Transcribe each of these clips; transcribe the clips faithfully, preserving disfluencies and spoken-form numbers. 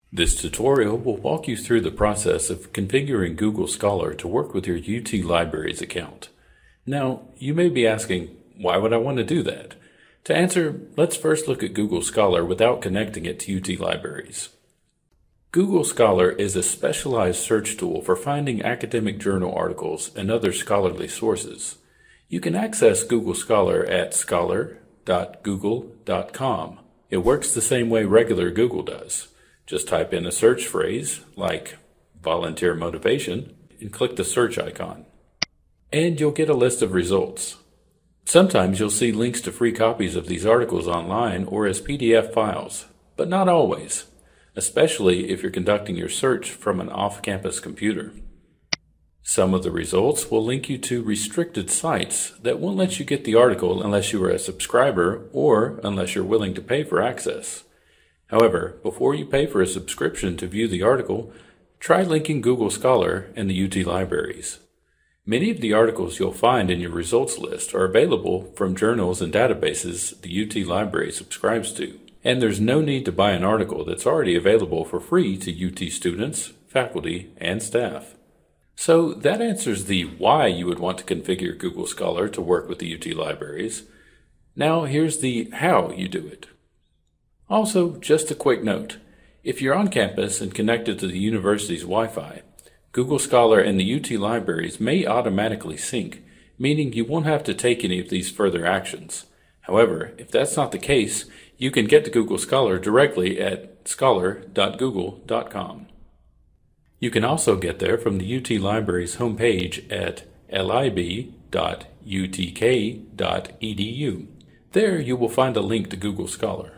This tutorial will walk you through the process of configuring Google Scholar to work with your U T Libraries account. Now, you may be asking, why would I want to do that? To answer, let's first look at Google Scholar without connecting it to U T Libraries. Google Scholar is a specialized search tool for finding academic journal articles and other scholarly sources. You can access Google Scholar at scholar dot google dot com. It works the same way regular Google does. Just type in a search phrase like volunteer motivation and click the search icon. And you'll get a list of results. Sometimes you'll see links to free copies of these articles online or as P D F files, but not always, especially if you're conducting your search from an off-campus computer. Some of the results will link you to restricted sites that won't let you get the article unless you are a subscriber or unless you're willing to pay for access. However, before you pay for a subscription to view the article, try linking Google Scholar and the U T Libraries. Many of the articles you'll find in your results list are available from journals and databases the U T Library subscribes to, and there's no need to buy an article that's already available for free to U T students, faculty, and staff. So that answers the why you would want to configure Google Scholar to work with the U T Libraries. Now here's the how you do it. Also, just a quick note, if you're on campus and connected to the university's Wi-Fi, Google Scholar and the U T Libraries may automatically sync, meaning you won't have to take any of these further actions. However, if that's not the case, you can get to Google Scholar directly at scholar dot google dot com. You can also get there from the U T Libraries homepage at lib dot u t k dot e d u. There you will find a link to Google Scholar.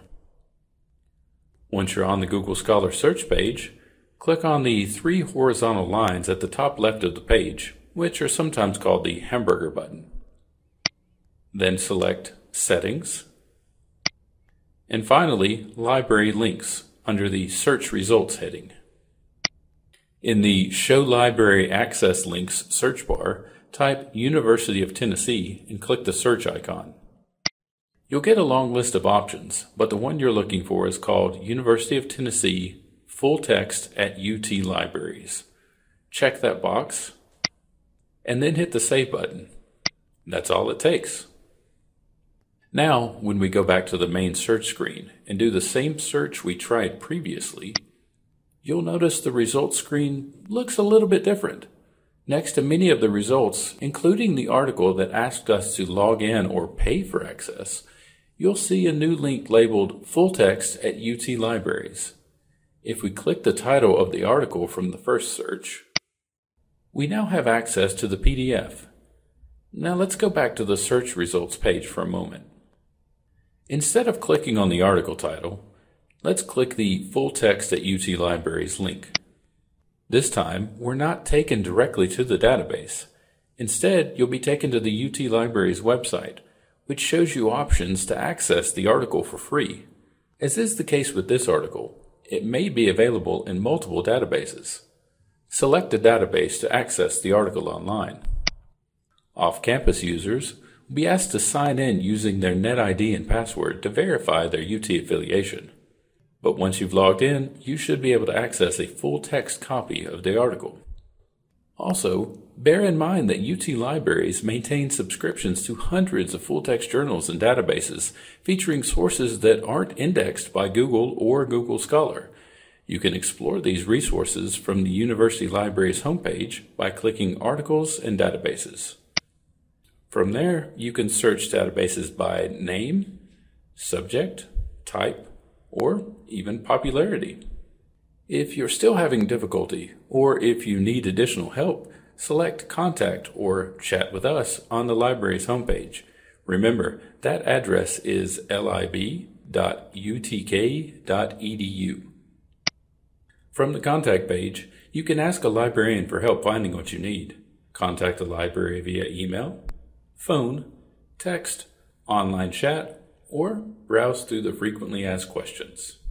Once you're on the Google Scholar search page, click on the three horizontal lines at the top left of the page, which are sometimes called the hamburger button. Then select Settings, and finally Library Links under the Search Results heading. In the Show Library Access Links search bar, type University of Tennessee and click the search icon. You'll get a long list of options, but the one you're looking for is called University of Tennessee Full Text at U T Libraries. Check that box, and then hit the Save button. That's all it takes. Now, when we go back to the main search screen and do the same search we tried previously, you'll notice the results screen looks a little bit different. Next to many of the results, including the article that asked us to log in or pay for access, you'll see a new link labeled Full Text at U T Libraries. If we click the title of the article from the first search, we now have access to the P D F. Now let's go back to the search results page for a moment. Instead of clicking on the article title, let's click the Full Text at U T Libraries link. This time, we're not taken directly to the database. Instead, you'll be taken to the U T Libraries website, which shows you options to access the article for free. As is the case with this article, it may be available in multiple databases. Select a database to access the article online. Off-campus users will be asked to sign in using their NetID and password to verify their U T affiliation. But once you've logged in, you should be able to access a full-text copy of the article. Also, bear in mind that U T Libraries maintain subscriptions to hundreds of full-text journals and databases featuring sources that aren't indexed by Google or Google Scholar. You can explore these resources from the University Libraries homepage by clicking Articles and Databases. From there, you can search databases by name, subject, type, or even popularity. If you're still having difficulty, or if you need additional help, select Contact or Chat with Us on the library's homepage. Remember, that address is lib dot u t k dot e d u. From the contact page, you can ask a librarian for help finding what you need. Contact the library via email, phone, text, online chat, or browse through the frequently asked questions.